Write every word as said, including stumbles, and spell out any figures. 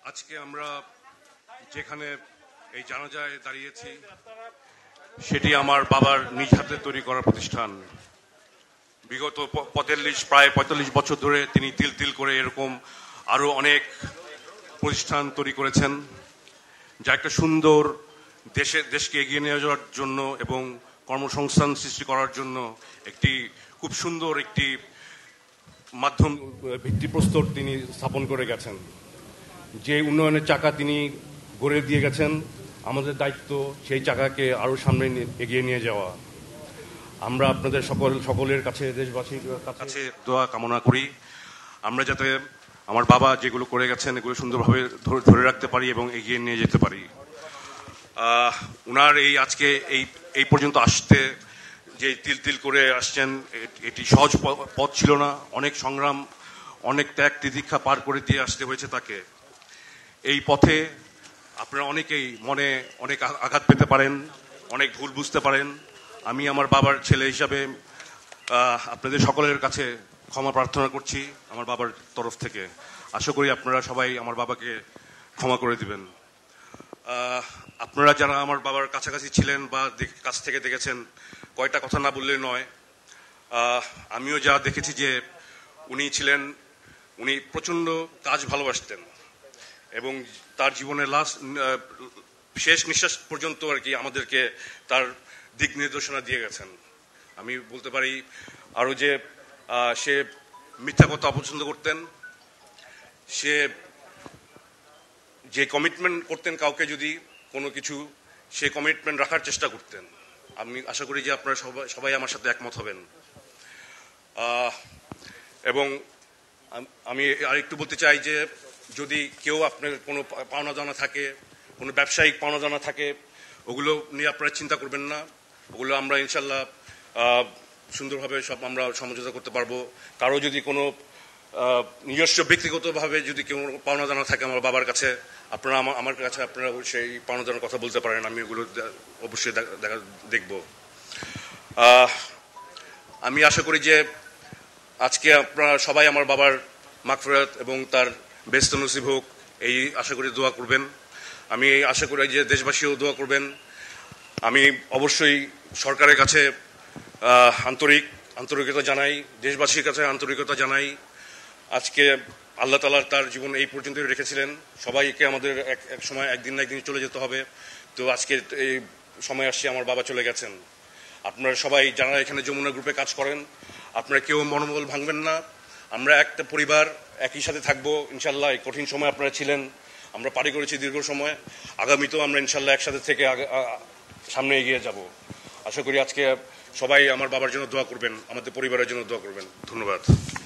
আজকে আমরা যেখানে এই জানাজায় দাঁড়িয়েছি সেটি আমার বাবার নিজ হাতে তৈরি করা প্রতিষ্ঠান। বিগত পঁয়তাল্লিশ প্রায় পঁয়তাল্লিশ বছর ধরে তিনি তিল তিল করে এরকম আরো অনেক প্রতিষ্ঠান তৈরি করেছেন, যা একটা সুন্দর দেশে দেশকে এগিয়ে নিয়ে যাওয়ার জন্য এবং কর্মসংস্থান সৃষ্টি করার জন্য একটি খুব সুন্দর একটি মাধ্যম ভিত্তিপ্রস্তর তিনি স্থাপন করে গেছেন। যে উন্নয়নের চাকা তিনি গড়ে দিয়ে গেছেন, আমাদের দায়িত্ব সেই চাকাকে আরো সামনে এগিয়ে নিয়ে যাওয়া। আমরা আপনাদের সকল সকলের কাছে দেশবাসীর কাছে দোয়া কামনা করি আমরা যাতে আমার বাবা যেগুলো করে গেছেন এগুলো সুন্দরভাবে ধরে রাখতে পারি এবং এগিয়ে নিয়ে যেতে পারি। উনার এই আজকে এই এই পর্যন্ত আসতে যে তিল তিল করে আসছেন, এটি সহজ পথ ছিল না। অনেক সংগ্রাম, অনেক ত্যাগ তিতিক্ষা পার করে দিয়ে আসতে হয়েছে তাকে। এই পথে আপনারা অনেকেই মনে অনেক আঘাত পেতে পারেন, অনেক ভুল বুঝতে পারেন। আমি আমার বাবার ছেলে হিসাবে আপনাদের সকলের কাছে ক্ষমা প্রার্থনা করছি আমার বাবার তরফ থেকে। আশা করি আপনারা সবাই আমার বাবাকে ক্ষমা করে দিবেন। আপনারা যারা আমার বাবার কাছাকাছি ছিলেন বা কাছ থেকে দেখেছেন, কয়টা কথা না বললে নয়। আমিও যা দেখেছি যে উনি ছিলেন, উনি প্রচন্ড কাজ ভালোবাসতেন এবং তার জীবনের লাস্ট শেষ নিঃশ্বাস পর্যন্ত আর কি আমাদেরকে তার দিক নির্দেশনা দিয়ে গেছেন। আমি বলতে পারি আরো যে সে মিথ্যা কথা অপছন্দ করতেন, সে যে কমিটমেন্ট করতেন কাউকে যদি কোনো কিছু, সে কমিটমেন্ট রাখার চেষ্টা করতেন। আমি আশা করি যে আপনারা সবাই সবাই আমার সাথে একমত হবেন। এবং আমি আরেকটু বলতে চাই যে যদি কেউ আপনার কোনো পাওনা দানা থাকে, কোনো ব্যবসায়িক পাওনা দানা থাকে, ওগুলো নিয়ে আপনারা চিন্তা করবেন না। ওগুলো আমরা ইনশাল্লাহ সুন্দরভাবে সব আমরা সমঝোতা করতে পারবো। কারো যদি কোনো নিজস্ব ব্যক্তিগতভাবে যদি কেউ পাওনা দানা থাকে আমার বাবার কাছে, আপনারা আমার কাছে আপনারা সেই পাওনা দানার কথা বলতে পারেন। আমি ওগুলো অবশ্যই দেখা দেখব। আমি আশা করি যে আজকে আপনারা সবাই আমার বাবার মাগফিরাত এবং তার বেহেশত নসিব হোক, এই আশা করি দোয়া করবেন। আমি আশা করি যে দেশবাসীও দোয়া করবেন। আমি অবশ্যই সরকারের কাছে আন্তরিক আন্তরিকতা জানাই, দেশবাসীর কাছে আন্তরিকতা জানাই। আজকে আল্লাহ তাআলা তার জীবন এই পর্যন্তই রেখেছিলেন। সবাইকে আমাদের এক এক সময় একদিন না একদিন চলে যেতে হবে। তো আজকে এই সময় আসছে, আমার বাবা চলে গেছেন। আপনারা সবাই যারা এখানে যমুনা গ্রুপে কাজ করেন, আপনারা কেউ মনোবল ভাঙবেন না। আমরা একটা পরিবার, একই সাথে থাকবো ইনশাল্লাহ। এই কঠিন সময় আপনারা ছিলেন, আমরা পারি করেছি দীর্ঘ সময়। আগামীতেও আমরা ইনশাল্লাহ একসাথে থেকে সামনে এগিয়ে যাব। আশা করি আজকে সবাই আমার বাবার জন্য দোয়া করবেন, আমাদের পরিবারের জন্য দোয়া করবেন। ধন্যবাদ।